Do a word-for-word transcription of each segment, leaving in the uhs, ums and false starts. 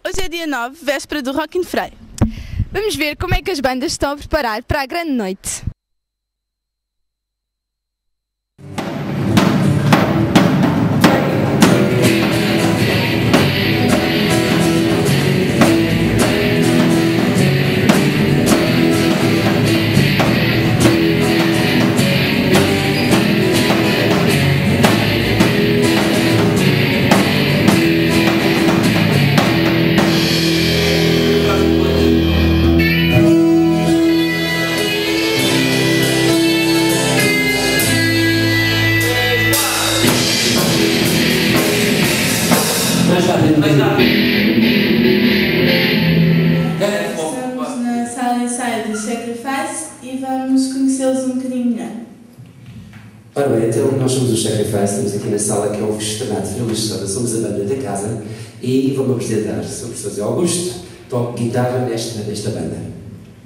Hoje é dia nove, véspera do Rock in Freio. Vamos ver como é que as bandas estão a preparar para a grande noite. Estamos na sala de ensaio do Sacrifice e vamos conhecê-los um bocadinho melhor. Ora bem, então nós somos o Sacrifice, estamos aqui na sala que é o Festanato de Lisboa, somos a banda da casa e vou-me apresentar, sou o professor José Augusto, toco guitarra nesta, nesta banda.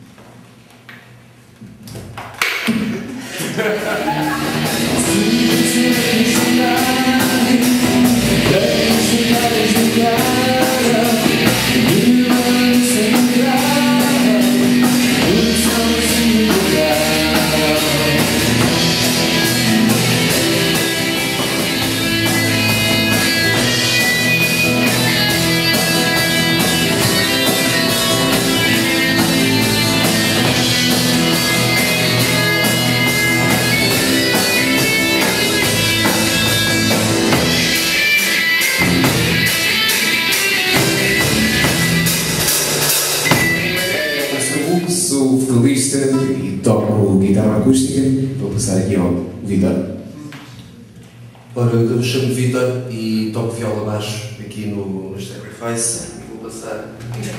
Sou vocalista e toco guitarra acústica. Vou passar aqui ao Vitor. Ora, eu me chamo Vitor e toco viola baixo aqui no, no Sacrifice. Vou passar.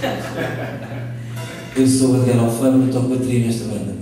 Eu sou o Adriano Alfano e toco bateria nesta banda.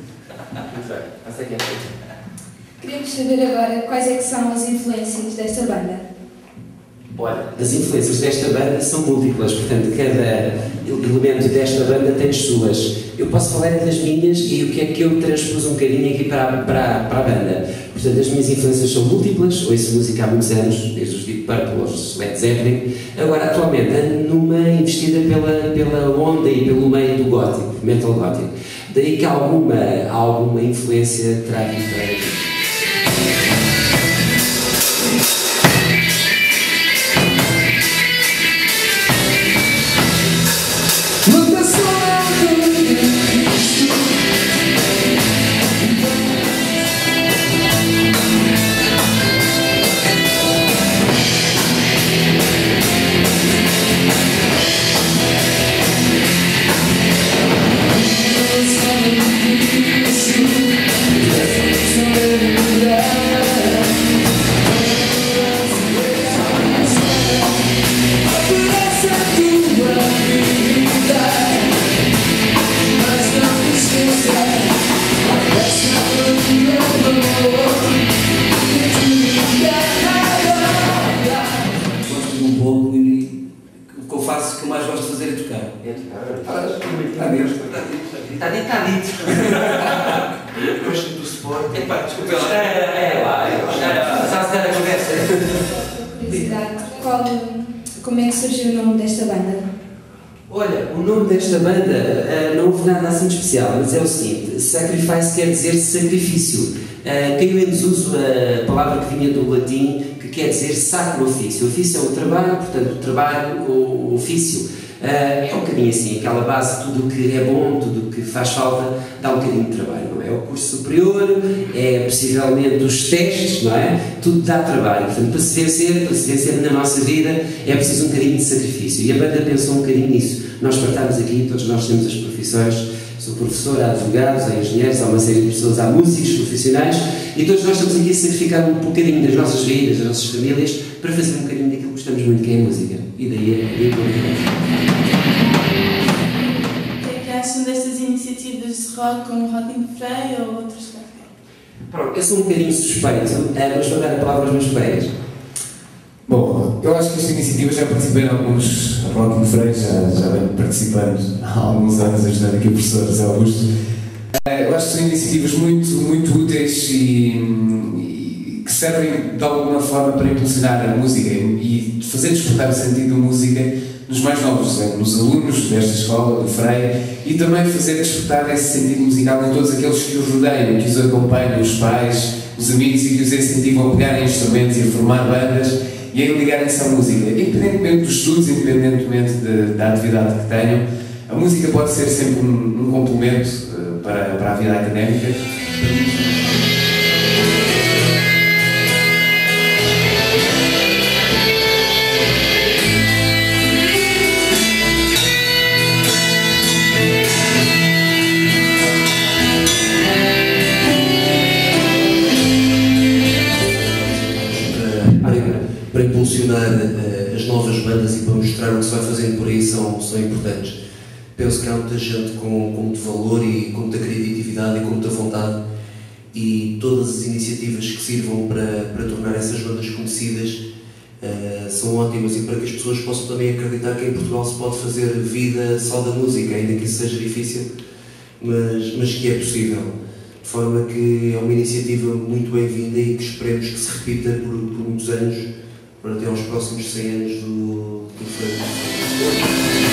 Queríamos saber agora quais é que são as influências desta banda. Olha, as influências desta banda são múltiplas, portanto, cada elemento desta banda tem as suas. Eu posso falar das minhas e o que é que eu transpus um bocadinho aqui para, para, para a banda. Portanto, as minhas influências são múltiplas, ouço música há muitos anos, desde os Deep Purple aos Led Zeppelin. Agora, atualmente, ando numa investida pela, pela onda e pelo meio do gótico, metal gótico. Daí que alguma, alguma influência terá aqui para... O que eu mais gosto de fazer é tocar. É tocar? Está dito. Está dito, está dito. Gosto do suporte. É pá, desculpa lá. É lá, é lá. Sabe-se cada conversa? Curiosidade, qual, como é que surgiu o nome desta banda? Olha, o nome desta banda uh, não houve nada assim de especial, mas é o seguinte: Sacrifice quer dizer sacrifício. Uh, caiu em desuso a palavra que vinha do latim, que quer dizer sacro ofício. O ofício é o trabalho, portanto, o trabalho, o ofício. Uh, é um bocadinho assim, aquela base, tudo o que é bom, tudo o que faz falta, dá um bocadinho de trabalho, não é? O curso superior, é possivelmente os testes, não é? Tudo dá trabalho. Portanto, para se vencer, para se vencer na nossa vida, é preciso um bocadinho de sacrifício. E a banda pensou um bocadinho nisso. Nós partámos aqui, todos nós temos as profissões, sou professor, há advogados, há engenheiros, há uma série de pessoas, há músicos profissionais, e todos nós estamos aqui a sacrificar um bocadinho das nossas vidas, das nossas famílias, para fazer um bocadinho daquilo que gostamos muito, que é a música. E daí é a O que é que acham destas iniciativas de rock como Rock in Freio ou outros cafés? Pronto, eu sou um bocadinho suspeito, mas vou dar a palavra aos meus colegas. Bom, eu acho que esta iniciativa já participei em alguns Rock in Freio, já, já venho participando há alguns anos, ajudando aqui o professor José Augusto. Eu acho que são iniciativas muito, muito úteis e, e que servem de alguma forma para impulsionar a música e fazer despertar o sentido da música nos mais novos, nos alunos desta escola, do Freia, e também fazer despertar esse sentido musical em todos aqueles que os rodeiam, que os acompanham, os pais, os amigos, e que os incentivam a pegarem instrumentos e a formar bandas e a ligarem-se à música. Independentemente dos estudos, independentemente de, da atividade que tenham, a música pode ser sempre um, um complemento uh, para, para a vida académica. Para impulsionar uh, as novas bandas e para mostrar o que se vai fazendo por aí são, são importantes. Penso que há muita gente com, com muito valor e com muita criatividade e com muita vontade, e todas as iniciativas que sirvam para, para tornar essas bandas conhecidas uh, são ótimas, e para que as pessoas possam também acreditar que em Portugal se pode fazer vida só da música, ainda que isso seja difícil, mas, mas que é possível. De forma que é uma iniciativa muito bem-vinda e que esperemos que se repita por, por muitos anos, para até aos próximos cem anos do, do Freio.